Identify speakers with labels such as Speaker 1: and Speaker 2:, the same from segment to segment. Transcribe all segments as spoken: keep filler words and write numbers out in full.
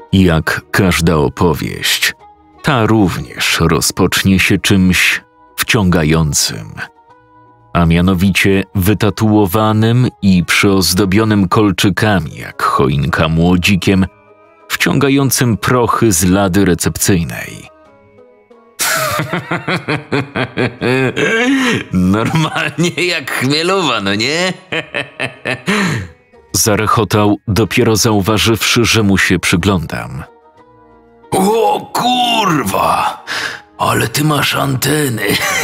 Speaker 1: Jak każda opowieść, ta również rozpocznie się czymś wciągającym, a mianowicie wytatuowanym i przyozdobionym kolczykami jak choinka młodzikiem, wciągającym prochy z lady recepcyjnej. Normalnie jak chmielowa, no nie? Zarechotał, dopiero zauważywszy, że mu się przyglądam. O kurwa! Ale ty masz anteny.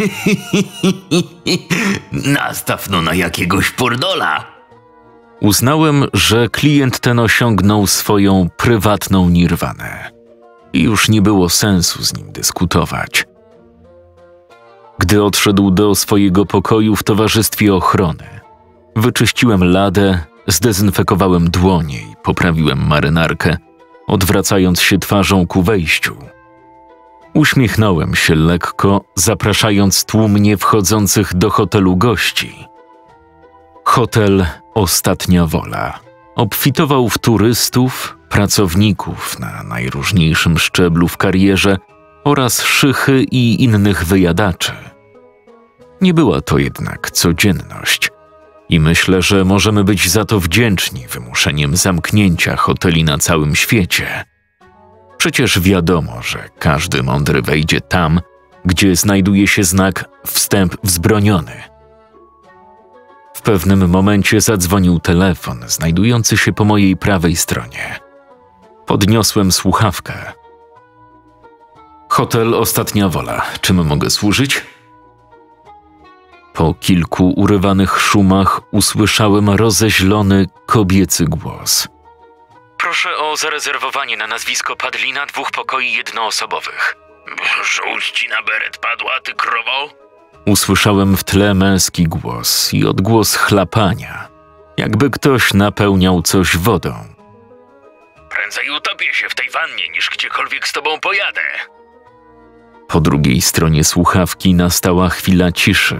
Speaker 1: Nastaw no na jakiegoś pordola. Uznałem, że klient ten osiągnął swoją prywatną nirwanę i już nie było sensu z nim dyskutować. Gdy odszedł do swojego pokoju w towarzystwie ochrony, wyczyściłem ladę, zdezynfekowałem dłonie i poprawiłem marynarkę, odwracając się twarzą ku wejściu. Uśmiechnąłem się lekko, zapraszając tłumnie wchodzących do hotelu gości. Hotel Ostatnia Wola obfitował w turystów, pracowników na najróżniejszym szczeblu w karierze oraz szychy i innych wyjadaczy. Nie była to jednak codzienność i myślę, że możemy być za to wdzięczni wymuszeniem zamknięcia hoteli na całym świecie. Przecież wiadomo, że każdy mądry wejdzie tam, gdzie znajduje się znak wstęp wzbroniony. W pewnym momencie zadzwonił telefon znajdujący się po mojej prawej stronie. Podniosłem słuchawkę. Hotel Ostatnia Wola. Czym mogę służyć? Po kilku urywanych szumach usłyszałem rozeźlony kobiecy głos. Proszę o zarezerwowanie na nazwisko Padlina dwóch pokoi jednoosobowych. Żółć ci na beret padła, ty krowo? Usłyszałem w tle męski głos i odgłos chlapania, jakby ktoś napełniał coś wodą. Prędzej utopię się w tej wannie, niż gdziekolwiek z tobą pojadę. Po drugiej stronie słuchawki nastała chwila ciszy.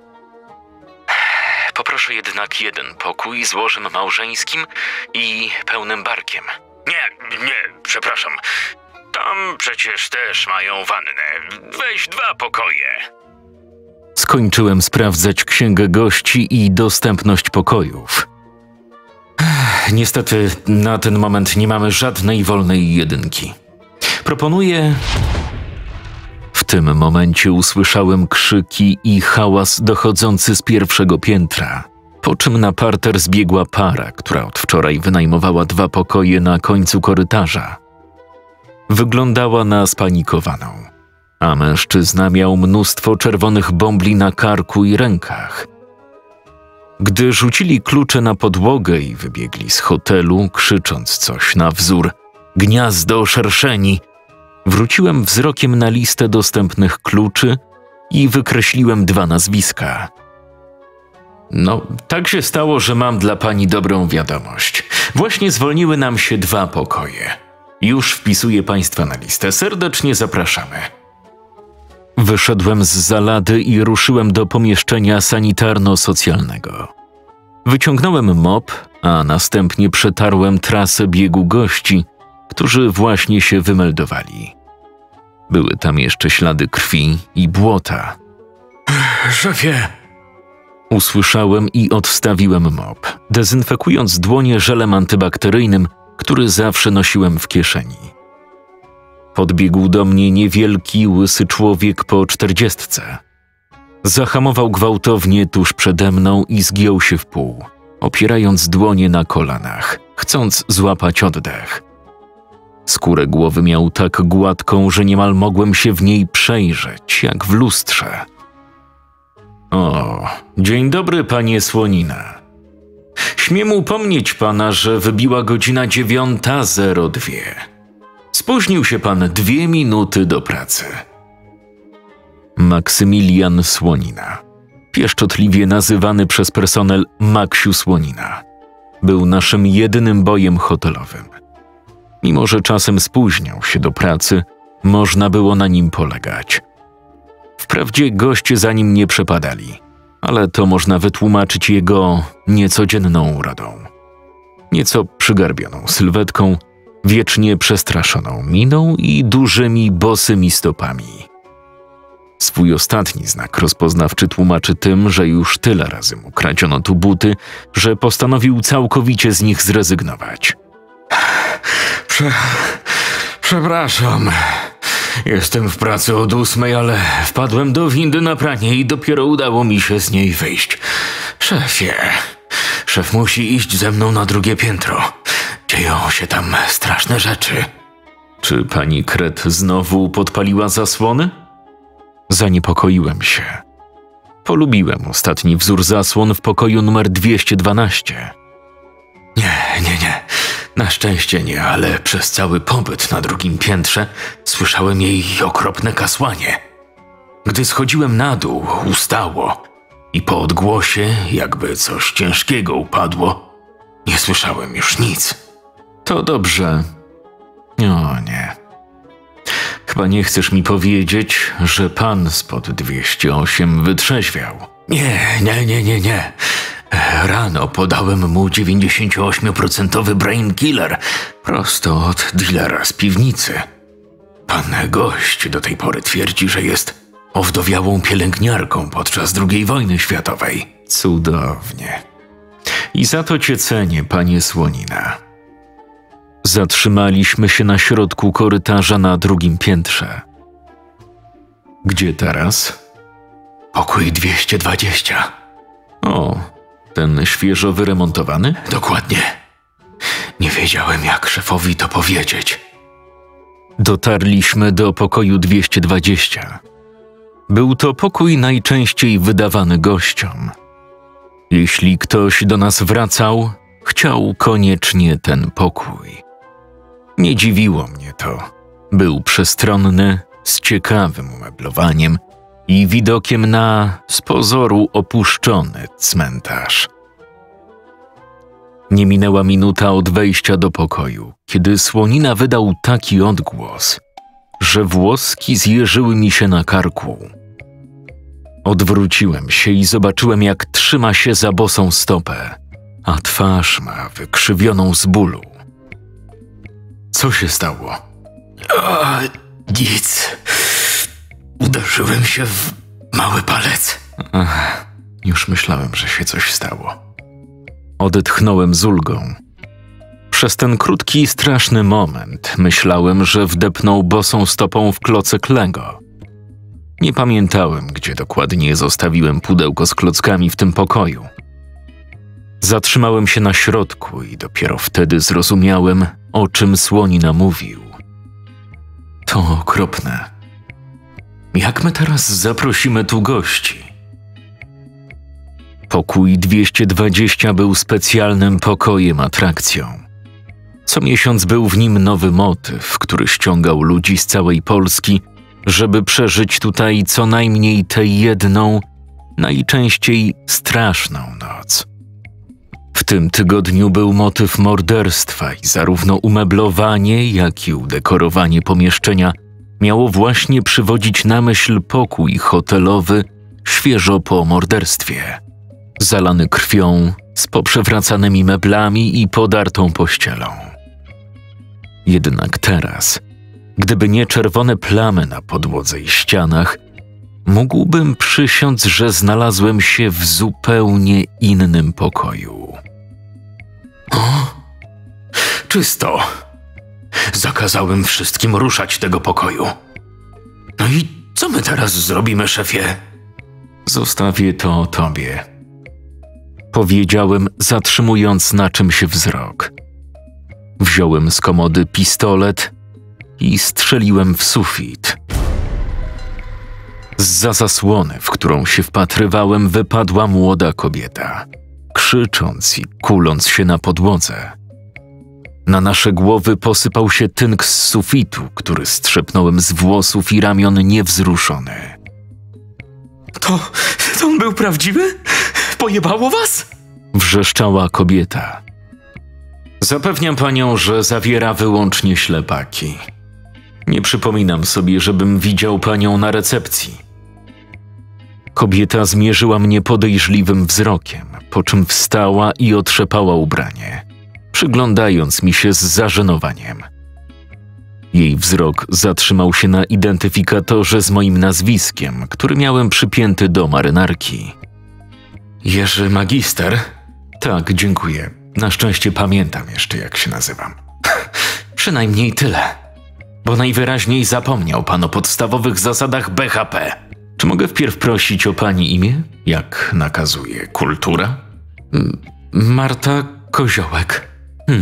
Speaker 1: Poproszę jednak jeden pokój z łożem małżeńskim i pełnym barkiem. Nie, nie, przepraszam. Tam przecież też mają wannę. Weź dwa pokoje. Skończyłem sprawdzać księgę gości i dostępność pokojów. Niestety na ten moment nie mamy żadnej wolnej jedynki. Proponuję... W tym momencie usłyszałem krzyki i hałas dochodzący z pierwszego piętra, po czym na parter zbiegła para, która od wczoraj wynajmowała dwa pokoje na końcu korytarza. Wyglądała na spanikowaną, a mężczyzna miał mnóstwo czerwonych bombli na karku i rękach. Gdy rzucili klucze na podłogę i wybiegli z hotelu, krzycząc coś na wzór „Gniazdo szerszeni”, wróciłem wzrokiem na listę dostępnych kluczy i wykreśliłem dwa nazwiska. No, tak się stało, że mam dla pani dobrą wiadomość. Właśnie zwolniły nam się dwa pokoje. Już wpisuję państwa na listę. Serdecznie zapraszamy. Wyszedłem z zalady i ruszyłem do pomieszczenia sanitarno-socjalnego. Wyciągnąłem mop, a następnie przetarłem trasę biegu gości, którzy właśnie się wymeldowali. Były tam jeszcze ślady krwi i błota. Szefie! Usłyszałem i odstawiłem mop, dezynfekując dłonie żelem antybakteryjnym, który zawsze nosiłem w kieszeni. Podbiegł do mnie niewielki, łysy człowiek po czterdziestce. Zahamował gwałtownie tuż przede mną i zgiął się w pół, opierając dłonie na kolanach, chcąc złapać oddech. Skórę głowy miał tak gładką, że niemal mogłem się w niej przejrzeć, jak w lustrze. O, dzień dobry, panie Słonina. Śmiem upomnieć pana, że wybiła godzina dziewiąta zero dwie. Spóźnił się pan dwie minuty do pracy. Maksymilian Słonina, pieszczotliwie nazywany przez personel Maksiu Słonina, był naszym jedynym bojem hotelowym. Mimo że czasem spóźniał się do pracy, można było na nim polegać. Wprawdzie goście za nim nie przepadali, ale to można wytłumaczyć jego niecodzienną urodą. Nieco przygarbioną sylwetką wiecznie przestraszoną miną i dużymi, bosymi stopami. Swój ostatni znak rozpoznawczy tłumaczy tym, że już tyle razy mu kradziono tu buty, że postanowił całkowicie z nich zrezygnować. Prze... Przepraszam. Jestem w pracy od ósmej, ale wpadłem do windy na pranie i dopiero udało mi się z niej wyjść. Szefie, szef musi iść ze mną na drugie piętro. Dzieją się tam straszne rzeczy. Czy pani Kret znowu podpaliła zasłony? Zaniepokoiłem się. Polubiłem ostatni wzór zasłon w pokoju numer dwieście dwanaście. Nie, nie, nie. Na szczęście nie, ale przez cały pobyt na drugim piętrze słyszałem jej okropne kasłanie. Gdy schodziłem na dół, ustało i po odgłosie, jakby coś ciężkiego upadło, nie słyszałem już nic. To dobrze. O nie. Chyba nie chcesz mi powiedzieć, że pan spod dwieście osiem wytrzeźwiał. Nie, nie, nie, nie, nie. Rano podałem mu dziewięćdziesięcioośmioprocentowy brain killer prosto od dealera z piwnicy. Pan gość do tej pory twierdzi, że jest owdowiałą pielęgniarką podczas drugiej wojny światowej. Cudownie. I za to cię cenię, panie Słonina. Zatrzymaliśmy się na środku korytarza na drugim piętrze. Gdzie teraz? Pokój dwieście dwadzieścia. O, ten świeżo wyremontowany? Dokładnie. Nie wiedziałem, jak szefowi to powiedzieć. Dotarliśmy do pokoju dwieście dwadzieścia. Był to pokój najczęściej wydawany gościom. Jeśli ktoś do nas wracał, chciał koniecznie ten pokój. Nie dziwiło mnie to. Był przestronny, z ciekawym umeblowaniem i widokiem na, z pozoru, opuszczony cmentarz. Nie minęła minuta od wejścia do pokoju, kiedy Słonina wydał taki odgłos, że włoski zjeżyły mi się na karku. Odwróciłem się i zobaczyłem, jak trzyma się za bosą stopę, a twarz ma wykrzywioną z bólu. Co się stało? O, nic. Uderzyłem się w mały palec. Ach, już myślałem, że się coś stało. Odetchnąłem z ulgą. Przez ten krótki, straszny moment myślałem, że wdepnął bosą stopą w klocek Lego. Nie pamiętałem, gdzie dokładnie zostawiłem pudełko z klockami w tym pokoju. Zatrzymałem się na środku i dopiero wtedy zrozumiałem, o czym Słonina mówił. To okropne. Jak my teraz zaprosimy tu gości? Pokój dwieście dwadzieścia był specjalnym pokojem atrakcją. Co miesiąc był w nim nowy motyw, który ściągał ludzi z całej Polski, żeby przeżyć tutaj co najmniej tę jedną, najczęściej straszną noc. W tym tygodniu był motyw morderstwa i zarówno umeblowanie, jak i udekorowanie pomieszczenia miało właśnie przywodzić na myśl pokój hotelowy świeżo po morderstwie. Zalany krwią, z poprzewracanymi meblami i podartą pościelą. Jednak teraz, gdyby nie czerwone plamy na podłodze i ścianach, mógłbym przysiąc, że znalazłem się w zupełnie innym pokoju. O, czysto. Zakazałem wszystkim ruszać tego pokoju. No i co my teraz zrobimy, szefie? Zostawię to tobie. Powiedziałem, zatrzymując na czymś wzrok. Wziąłem z komody pistolet i strzeliłem w sufit. Zza zasłony, w którą się wpatrywałem, wypadła młoda kobieta, krzycząc i kuląc się na podłodze. Na nasze głowy posypał się tynk z sufitu, który strzepnąłem z włosów i ramion niewzruszony. To, to on był prawdziwy? Pojebało was? Wrzeszczała kobieta. Zapewniam panią, że zawiera wyłącznie ślepaki. Nie przypominam sobie, żebym widział panią na recepcji. Kobieta zmierzyła mnie podejrzliwym wzrokiem, po czym wstała i otrzepała ubranie. przyglądając mi się z zażenowaniem. Jej wzrok zatrzymał się na identyfikatorze z moim nazwiskiem, który miałem przypięty do marynarki. Jerzy Magister? Tak, dziękuję. Na szczęście pamiętam jeszcze, jak się nazywam. Przynajmniej tyle. Bo najwyraźniej zapomniał pan o podstawowych zasadach B H P. Czy mogę wpierw prosić o pani imię, jak nakazuje kultura? M- Marta Koziołek. Hmm.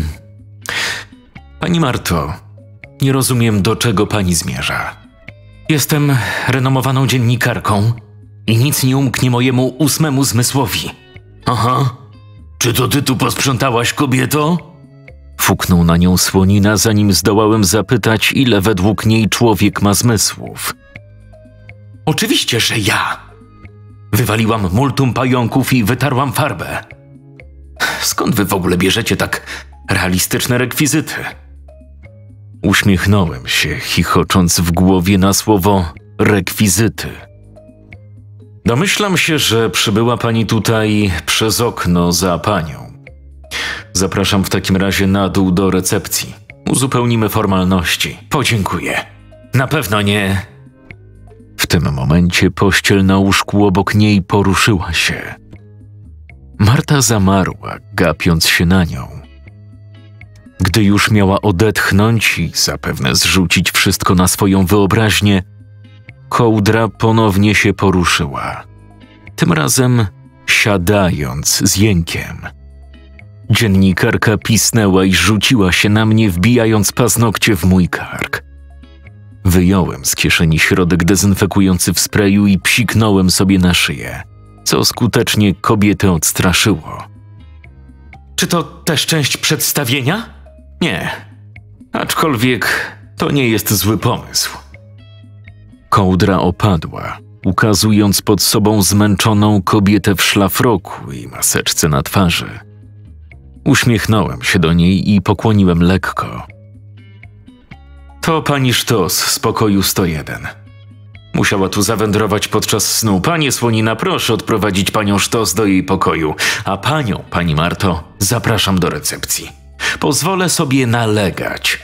Speaker 1: Pani Marto, nie rozumiem, do czego pani zmierza. Jestem renomowaną dziennikarką i nic nie umknie mojemu ósmemu zmysłowi. Aha. Czy to ty tu posprzątałaś, kobieto? Fuknął na nią Słonina, zanim zdołałem zapytać, ile według niej człowiek ma zmysłów. Oczywiście, że ja. Wywaliłam multum pająków i wytarłam farbę. Skąd wy w ogóle bierzecie tak realistyczne rekwizyty? Uśmiechnąłem się, chichocząc w głowie na słowo rekwizyty. Domyślam się, że przybyła pani tutaj przez okno za panią. Zapraszam w takim razie na dół do recepcji. Uzupełnimy formalności. Podziękuję. Na pewno nie. W tym momencie pościel na łóżku obok niej poruszyła się. Marta zamarła, gapiąc się na nią. Gdy już miała odetchnąć i zapewne zrzucić wszystko na swoją wyobraźnię, kołdra ponownie się poruszyła. Tym razem siadając z jękiem. Dziennikarka pisnęła i rzuciła się na mnie, wbijając paznokcie w mój kark. Wyjąłem z kieszeni środek dezynfekujący w sprayu i psiknąłem sobie na szyję, co skutecznie kobietę odstraszyło. Czy to też część przedstawienia? Nie. Aczkolwiek to nie jest zły pomysł. Kołdra opadła, ukazując pod sobą zmęczoną kobietę w szlafroku i maseczce na twarzy. Uśmiechnąłem się do niej i pokłoniłem lekko. To pani Sztos z pokoju sto jeden. Musiała tu zawędrować podczas snu. Panie Słonina, proszę odprowadzić panią Sztos do jej pokoju, a panią, pani Marto, zapraszam do recepcji. Pozwolę sobie nalegać.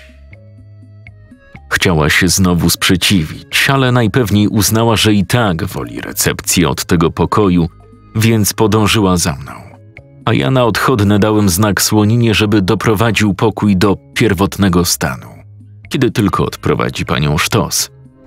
Speaker 1: Chciała się znowu sprzeciwić, ale najpewniej uznała, że i tak woli recepcję od tego pokoju, więc podążyła za mną. A ja na odchodne dałem znak Słoninie, żeby doprowadził pokój do pierwotnego stanu, kiedy tylko odprowadzi panią Sztos.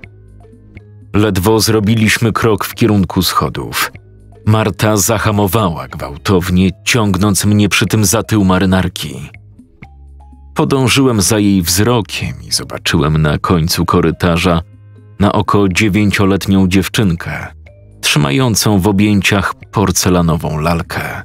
Speaker 1: Ledwo zrobiliśmy krok w kierunku schodów. Marta zahamowała gwałtownie, ciągnąc mnie przy tym za tył marynarki. Podążyłem za jej wzrokiem i zobaczyłem na końcu korytarza na oko dziewięcioletnią dziewczynkę, trzymającą w objęciach porcelanową lalkę.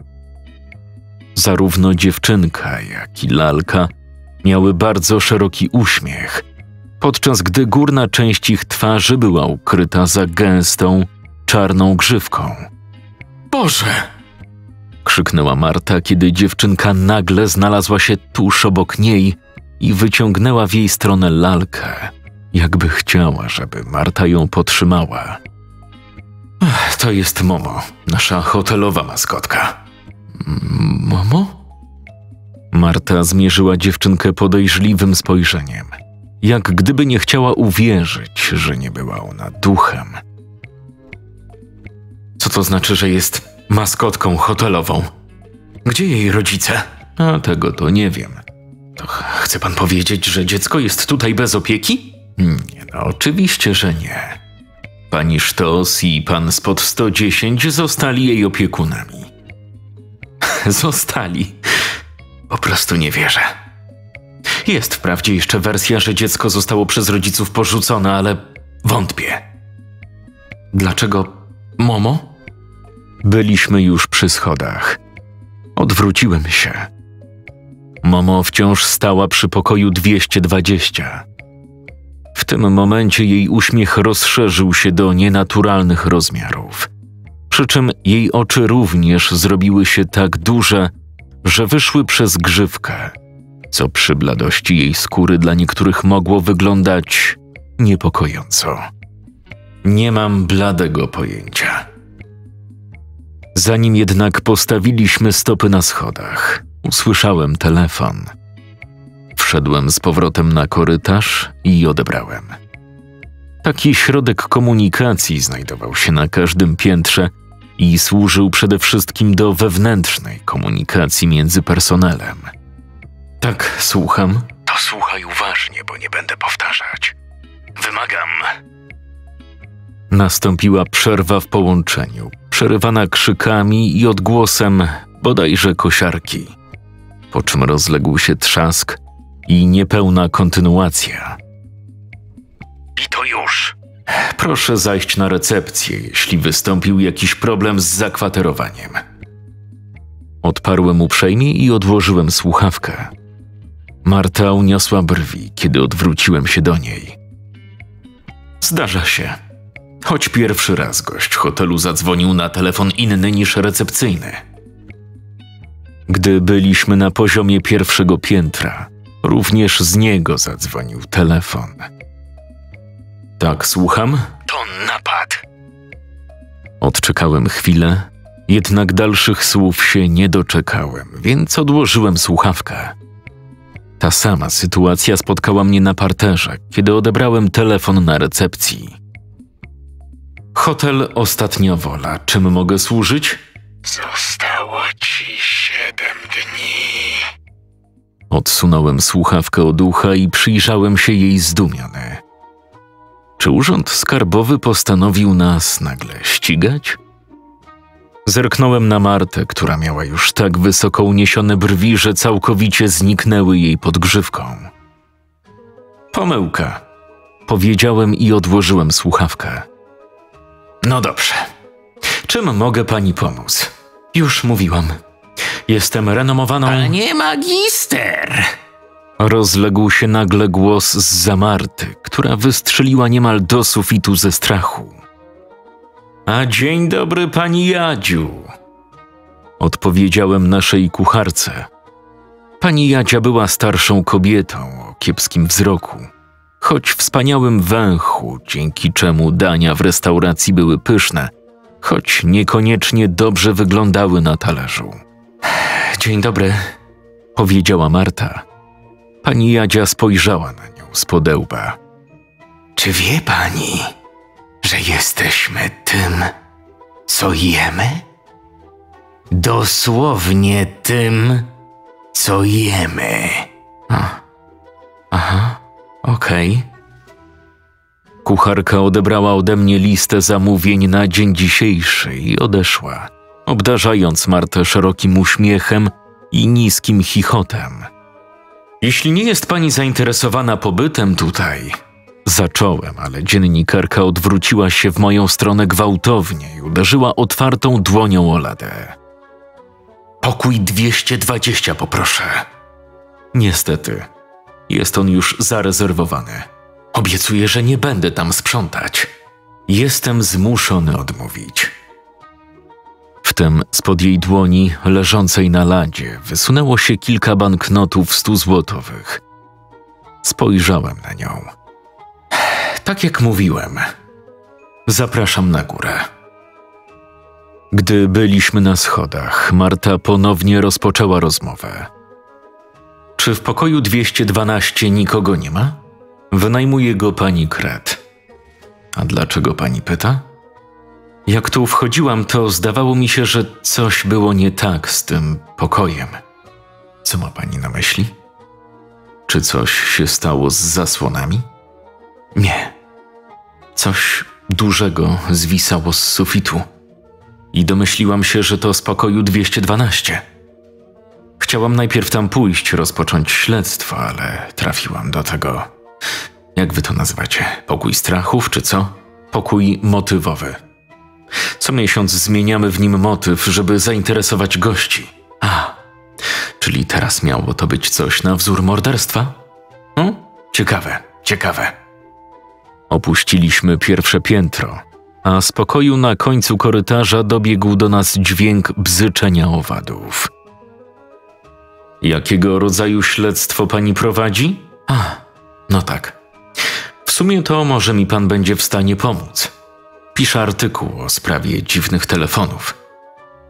Speaker 1: Zarówno dziewczynka, jak i lalka miały bardzo szeroki uśmiech, podczas gdy górna część ich twarzy była ukryta za gęstą, czarną grzywką. Boże! Krzyknęła Marta, kiedy dziewczynka nagle znalazła się tuż obok niej i wyciągnęła w jej stronę lalkę, jakby chciała, żeby Marta ją podtrzymała. Ech, to jest Momo, nasza hotelowa maskotka. Momo? Marta zmierzyła dziewczynkę podejrzliwym spojrzeniem, jak gdyby nie chciała uwierzyć, że nie była ona duchem. Co to znaczy, że jest maskotką hotelową? Gdzie jej rodzice? A tego to nie wiem. To ch- chce pan powiedzieć, że dziecko jest tutaj bez opieki? Nie, no oczywiście, że nie. Pani Sztos i pan spod sto dziesięć zostali jej opiekunami. Zostali. Po prostu nie wierzę. Jest wprawdzie jeszcze wersja, że dziecko zostało przez rodziców porzucone, ale wątpię. Dlaczego Momo? Byliśmy już przy schodach. Odwróciłem się. Momo wciąż stała przy pokoju dwieście dwadzieścia. W tym momencie jej uśmiech rozszerzył się do nienaturalnych rozmiarów. Przy czym jej oczy również zrobiły się tak duże, że wyszły przez grzywkę, co przy bladości jej skóry dla niektórych mogło wyglądać niepokojąco. Nie mam bladego pojęcia. Zanim jednak postawiliśmy stopy na schodach, usłyszałem telefon. Wszedłem z powrotem na korytarz i odebrałem. Taki środek komunikacji znajdował się na każdym piętrze i służył przede wszystkim do wewnętrznej komunikacji między personelem. Tak, słucham.
Speaker 2: To słuchaj uważnie, bo nie będę powtarzać. Wymagam.
Speaker 1: Nastąpiła przerwa w połączeniu, przerywana krzykami i odgłosem bodajże kosiarki, po czym rozległ się trzask i niepełna kontynuacja.
Speaker 2: I to już.
Speaker 1: Proszę zajść na recepcję, jeśli wystąpił jakiś problem z zakwaterowaniem. Odparłem uprzejmie i odłożyłem słuchawkę. Marta uniosła brwi, kiedy odwróciłem się do niej. Zdarza się. Choć pierwszy raz gość hotelu zadzwonił na telefon inny niż recepcyjny. Gdy byliśmy na poziomie pierwszego piętra, również z niego zadzwonił telefon. Tak, słucham?
Speaker 2: To napad.
Speaker 1: Odczekałem chwilę, jednak dalszych słów się nie doczekałem, więc odłożyłem słuchawkę. Ta sama sytuacja spotkała mnie na parterze, kiedy odebrałem telefon na recepcji. Hotel Ostatnia Wola. Czym mogę służyć?
Speaker 2: Zostało ci siedem dni.
Speaker 1: Odsunąłem słuchawkę od ucha i przyjrzałem się jej zdumiony. Czy urząd skarbowy postanowił nas nagle ścigać? Zerknąłem na Martę, która miała już tak wysoko uniesione brwi, że całkowicie zniknęły jej pod grzywką. Pomyłka, powiedziałem i odłożyłem słuchawkę. No dobrze. Czym mogę pani pomóc? Już mówiłam. Jestem renomowaną...
Speaker 2: Panie magister!
Speaker 1: Rozległ się nagle głos zza Marty, która wystrzeliła niemal do sufitu ze strachu. A dzień dobry, pani Jadziu. Odpowiedziałem naszej kucharce. Pani Jadzia była starszą kobietą o kiepskim wzroku, choć wspaniałym węchu, dzięki czemu dania w restauracji były pyszne, choć niekoniecznie dobrze wyglądały na talerzu. Dzień dobry, powiedziała Marta. Pani Jadzia spojrzała na nią z podełba.
Speaker 2: Czy wie pani, że jesteśmy tym, co jemy? Dosłownie tym, co jemy.
Speaker 1: A, aha, okej. Okay. Kucharka odebrała ode mnie listę zamówień na dzień dzisiejszy i odeszła, obdarzając Martę szerokim uśmiechem i niskim chichotem. Jeśli nie jest pani zainteresowana pobytem tutaj, zacząłem, ale dziennikarka odwróciła się w moją stronę gwałtownie i uderzyła otwartą dłonią o ladę.
Speaker 2: Pokój dwieście dwadzieścia poproszę.
Speaker 1: Niestety, jest on już zarezerwowany. Obiecuję, że nie będę tam sprzątać. Jestem zmuszony odmówić. Wtem spod jej dłoni, leżącej na ladzie, wysunęło się kilka banknotów stuzłotowych. Spojrzałem na nią. Tak jak mówiłem, zapraszam na górę. Gdy byliśmy na schodach, Marta ponownie rozpoczęła rozmowę. Czy w pokoju dwieście dwanaście nikogo nie ma? Wynajmuje go pani Kret. A dlaczego pani pyta? Jak tu wchodziłam, to zdawało mi się, że coś było nie tak z tym pokojem. Co ma pani na myśli? Czy coś się stało z zasłonami? Nie. Coś dużego zwisało z sufitu. I domyśliłam się, że to z pokoju dwieście dwanaście. Chciałam najpierw tam pójść, rozpocząć śledztwo, ale trafiłam do tego... Jak wy to nazywacie? Pokój strachów, czy co? Pokój motywowy. Co miesiąc zmieniamy w nim motyw, żeby zainteresować gości. A, czyli teraz miało to być coś na wzór morderstwa? Hmm? Ciekawe, ciekawe. Opuściliśmy pierwsze piętro, a z pokoju na końcu korytarza dobiegł do nas dźwięk bzyczenia owadów. Jakiego rodzaju śledztwo pani prowadzi? A, no tak. W sumie to może mi pan będzie w stanie pomóc. Piszę artykuł o sprawie dziwnych telefonów.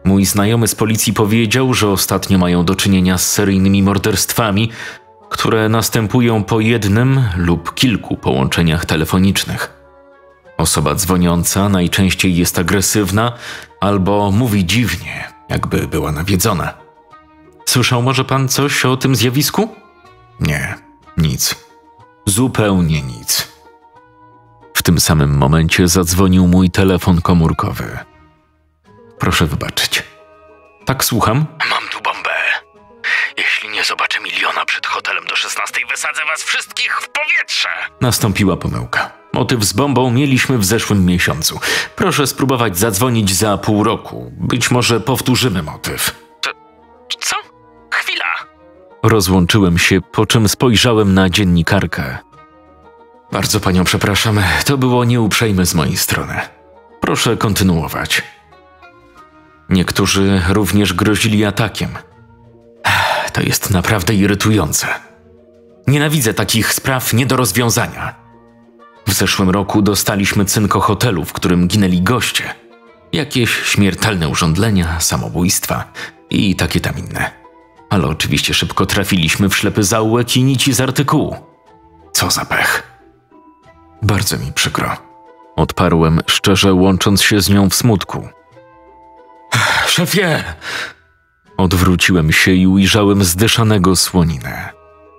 Speaker 1: Mój znajomy z policji powiedział, że ostatnio mają do czynienia z seryjnymi morderstwami, które następują po jednym lub kilku połączeniach telefonicznych. Osoba dzwoniąca najczęściej jest agresywna albo mówi dziwnie, jakby była nawiedzona. Słyszał może pan coś o tym zjawisku? Nie, nic. Zupełnie nic. W tym samym momencie zadzwonił mój telefon komórkowy. Proszę wybaczyć. Tak, słucham?
Speaker 2: Mam tu bombę. Jeśli nie zobaczę miliona przed hotelem do szesnastej, wysadzę was wszystkich w powietrze.
Speaker 1: Nastąpiła pomyłka. Motyw z bombą mieliśmy w zeszłym miesiącu. Proszę spróbować zadzwonić za pół roku. Być może powtórzymy motyw.
Speaker 2: To... co? Chwila.
Speaker 1: Rozłączyłem się, po czym spojrzałem na dziennikarkę. Bardzo panią przepraszam, to było nieuprzejme z mojej strony. Proszę kontynuować. Niektórzy również grozili atakiem. To jest naprawdę irytujące. Nienawidzę takich spraw nie do rozwiązania. W zeszłym roku dostaliśmy cynk o hotelu, w którym ginęli goście. Jakieś śmiertelne urządzenia, samobójstwa i takie tam inne. Ale oczywiście szybko trafiliśmy w ślepy zaułek i nici z artykułu. Co za pech. Bardzo mi przykro. Odparłem, szczerze łącząc się z nią w smutku. Szefie! Odwróciłem się i ujrzałem zdyszanego Słoninę.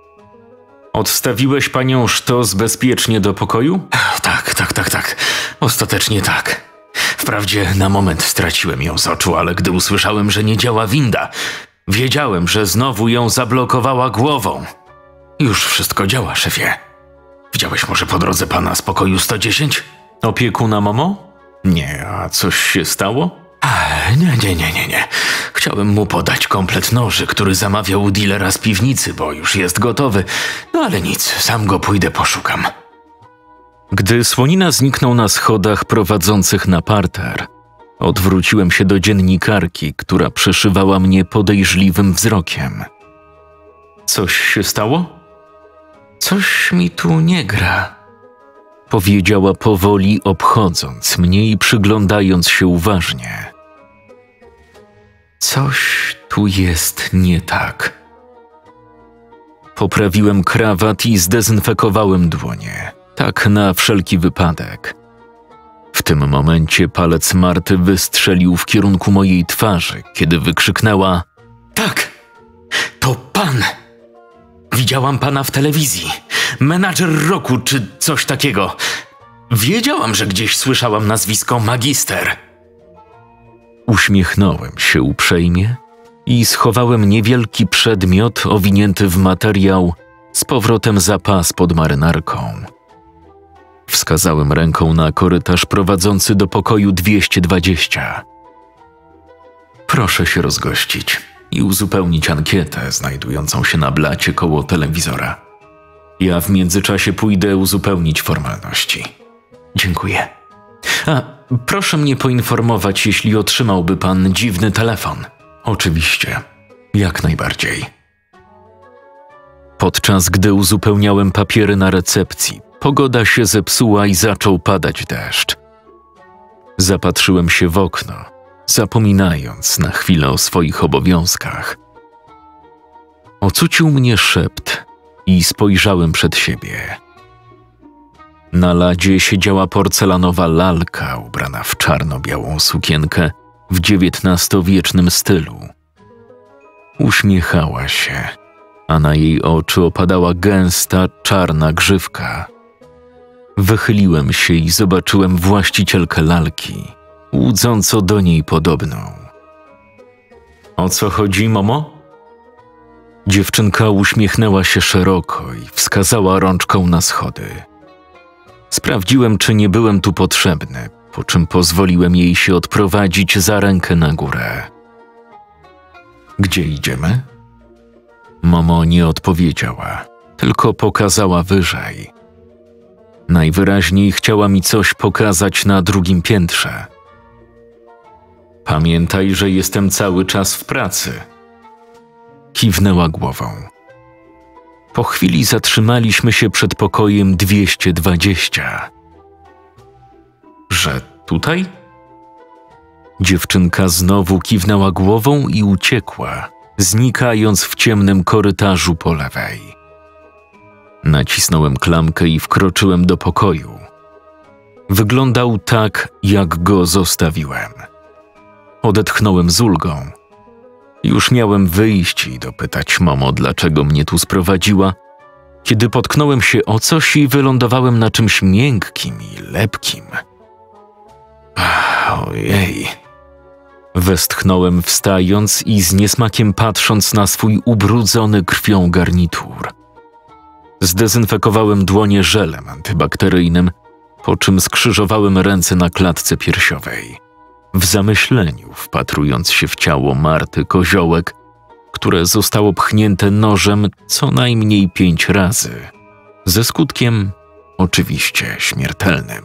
Speaker 1: Odstawiłeś panią sztos bezpiecznie do pokoju? Tak, tak, tak, tak. Ostatecznie tak. Wprawdzie na moment straciłem ją z oczu, ale gdy usłyszałem, że nie działa winda, wiedziałem, że znowu ją zablokowała głową. Już wszystko działa, szefie. Widziałeś może po drodze pana z pokoju sto dziesięć? Opiekuna Momo? Nie, a coś się stało? A, nie, nie, nie, nie, nie. Chciałem mu podać komplet noży, który zamawiał u dealera z piwnicy, bo już jest gotowy. No ale nic, sam go pójdę poszukam. Gdy Słonina zniknął na schodach prowadzących na parter, odwróciłem się do dziennikarki, która przeszywała mnie podejrzliwym wzrokiem. Coś się stało? Coś mi tu nie gra, powiedziała powoli, obchodząc mnie i przyglądając się uważnie. Coś tu jest nie tak. Poprawiłem krawat i zdezynfekowałem dłonie, tak na wszelki wypadek. W tym momencie palec Marty wystrzelił w kierunku mojej twarzy, kiedy wykrzyknęła: tak, to pan! Widziałam pana w telewizji. Menadżer roku czy coś takiego. Wiedziałam, że gdzieś słyszałam nazwisko Magister. Uśmiechnąłem się uprzejmie i schowałem niewielki przedmiot owinięty w materiał z powrotem za pas pod marynarką. Wskazałem ręką na korytarz prowadzący do pokoju dwieście dwadzieścia. Proszę się rozgościć i uzupełnić ankietę znajdującą się na blacie koło telewizora. Ja w międzyczasie pójdę uzupełnić formalności. Dziękuję. A, proszę mnie poinformować, jeśli otrzymałby pan dziwny telefon. Oczywiście, jak najbardziej. Podczas gdy uzupełniałem papiery na recepcji, pogoda się zepsuła i zaczął padać deszcz. Zapatrzyłem się w okno, zapominając na chwilę o swoich obowiązkach. Ocucił mnie szept i spojrzałem przed siebie. Na ladzie siedziała porcelanowa lalka ubrana w czarno-białą sukienkę w dziewiętnastowiecznym stylu. Uśmiechała się, a na jej oczy opadała gęsta, czarna grzywka. Wychyliłem się i zobaczyłem właścicielkę lalki, łudząco do niej podobną. O co chodzi, Momo? Dziewczynka uśmiechnęła się szeroko i wskazała rączką na schody. Sprawdziłem, czy nie byłem tu potrzebny, po czym pozwoliłem jej się odprowadzić za rękę na górę. Gdzie idziemy? Momo nie odpowiedziała, tylko pokazała wyżej. Najwyraźniej chciała mi coś pokazać na drugim piętrze. Pamiętaj, że jestem cały czas w pracy. Kiwnęła głową. Po chwili zatrzymaliśmy się przed pokojem dwieście dwadzieścia. Że tutaj? Dziewczynka znowu kiwnęła głową i uciekła, znikając w ciemnym korytarzu po lewej. Nacisnąłem klamkę i wkroczyłem do pokoju. Wyglądał tak, jak go zostawiłem. Odetchnąłem z ulgą. Już miałem wyjść i dopytać Momo, dlaczego mnie tu sprowadziła, kiedy potknąłem się o coś i wylądowałem na czymś miękkim i lepkim. Ach, ojej. Westchnąłem wstając i z niesmakiem patrząc na swój ubrudzony krwią garnitur. Zdezynfekowałem dłonie żelem antybakteryjnym, po czym skrzyżowałem ręce na klatce piersiowej, w zamyśleniu wpatrując się w ciało Marty Koziołek, które zostało pchnięte nożem co najmniej pięć razy, ze skutkiem oczywiście śmiertelnym.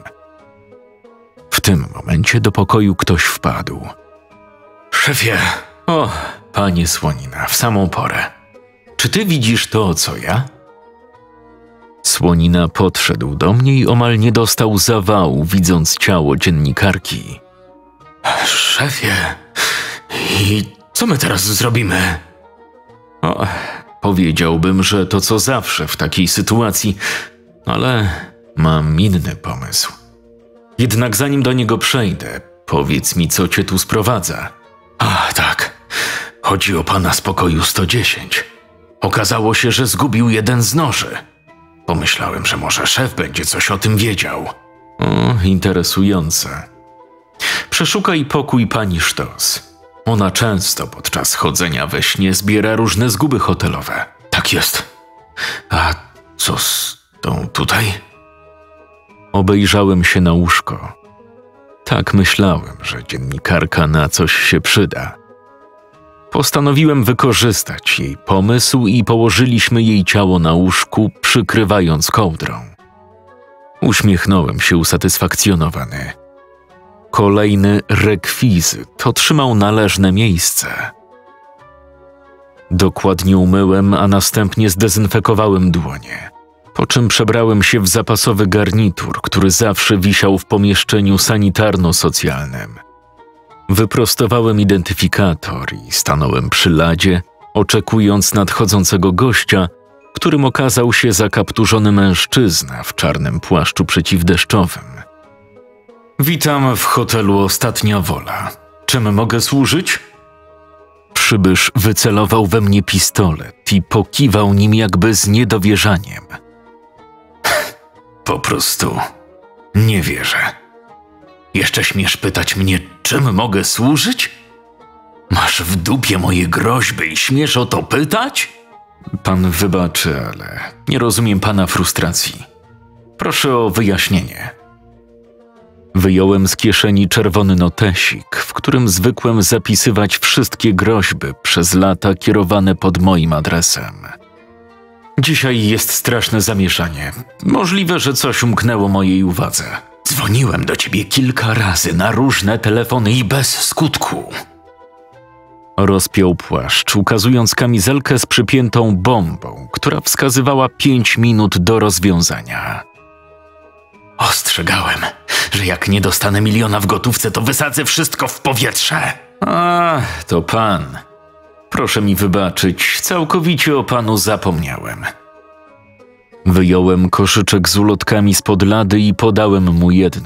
Speaker 1: W tym momencie do pokoju ktoś wpadł. Szefie, o, panie Słonina, w samą porę. Czy ty widzisz to, co ja? Słonina podszedł do mnie i omal nie dostał zawału, widząc ciało dziennikarki. Szefie, i co my teraz zrobimy? O, powiedziałbym, że to co zawsze w takiej sytuacji, ale mam inny pomysł. Jednak zanim do niego przejdę, powiedz mi, co cię tu sprowadza. A, tak. Chodzi o pana z pokoju sto dziesięć. Okazało się, że zgubił jeden z noży. Pomyślałem, że może szef będzie coś o tym wiedział. O, interesujące. Przeszukaj pokój pani Sztos. Ona często podczas chodzenia we śnie zbiera różne zguby hotelowe. Tak jest. A co z tą tutaj? Obejrzałem się na łóżko. Tak myślałem, że dziennikarka na coś się przyda. Postanowiłem wykorzystać jej pomysł i położyliśmy jej ciało na łóżku, przykrywając kołdrą. Uśmiechnąłem się usatysfakcjonowany. Kolejny rekwizyt otrzymał należne miejsce. Dokładnie umyłem, a następnie zdezynfekowałem dłonie, po czym przebrałem się w zapasowy garnitur, który zawsze wisiał w pomieszczeniu sanitarno-socjalnym. Wyprostowałem identyfikator i stanąłem przy ladzie, oczekując nadchodzącego gościa, którym okazał się zakapturzony mężczyzna w czarnym płaszczu przeciwdeszczowym. Witam w hotelu Ostatnia Wola. Czym mogę służyć? Przybysz wycelował we mnie pistolet i pokiwał nim jakby z niedowierzaniem. Po prostu nie wierzę. Jeszcze śmiesz pytać mnie, czym mogę służyć? Masz w dupie moje groźby i śmiesz o to pytać? Pan wybaczy, ale nie rozumiem pana frustracji. Proszę o wyjaśnienie. Wyjąłem z kieszeni czerwony notesik, w którym zwykłem zapisywać wszystkie groźby przez lata kierowane pod moim adresem. Dzisiaj jest straszne zamieszanie. Możliwe, że coś umknęło mojej uwadze. Dzwoniłem do ciebie kilka razy na różne telefony i bez skutku. Rozpiął płaszcz, ukazując kamizelkę z przypiętą bombą, która wskazywała pięć minut do rozwiązania. Ostrzegałem, że jak nie dostanę miliona w gotówce, to wysadzę wszystko w powietrze. A, to pan. Proszę mi wybaczyć, całkowicie o panu zapomniałem. Wyjąłem koszyczek z ulotkami spod lady i podałem mu jedną.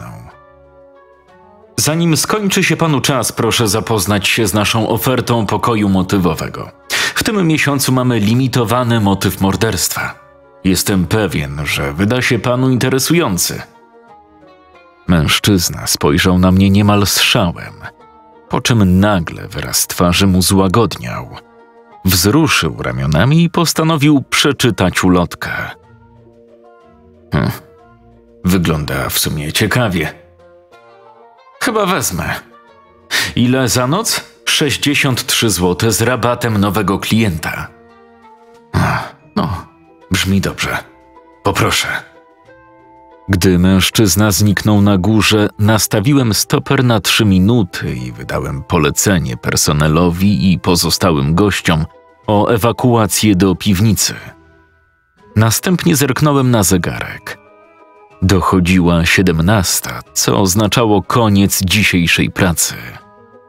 Speaker 1: Zanim skończy się panu czas, proszę zapoznać się z naszą ofertą pokoju motywowego. W tym miesiącu mamy limitowany motyw morderstwa. Jestem pewien, że wyda się panu interesujący. Mężczyzna spojrzał na mnie niemal z szałem, po czym nagle wyraz twarzy mu złagodniał. Wzruszył ramionami i postanowił przeczytać ulotkę. Hm, wygląda w sumie ciekawie. Chyba wezmę. Ile za noc? sześćdziesiąt trzy złote z rabatem nowego klienta. Ach, no, brzmi dobrze. Poproszę. Gdy mężczyzna zniknął na górze, nastawiłem stoper na trzy minuty i wydałem polecenie personelowi i pozostałym gościom o ewakuację do piwnicy. Następnie zerknąłem na zegarek. Dochodziła siedemnasta, co oznaczało koniec dzisiejszej pracy.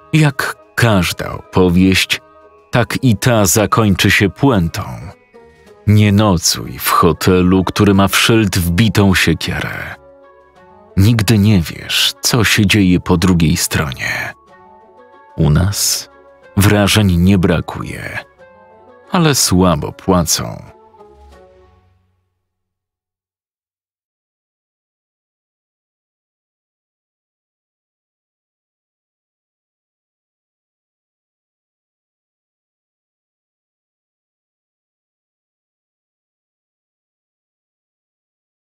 Speaker 1: Jak każda opowieść, tak i ta zakończy się puentą. Nie nocuj w hotelu, który ma w szyld wbitą siekierę. Nigdy nie wiesz, co się dzieje po drugiej stronie. U nas wrażeń nie brakuje, ale słabo płacą.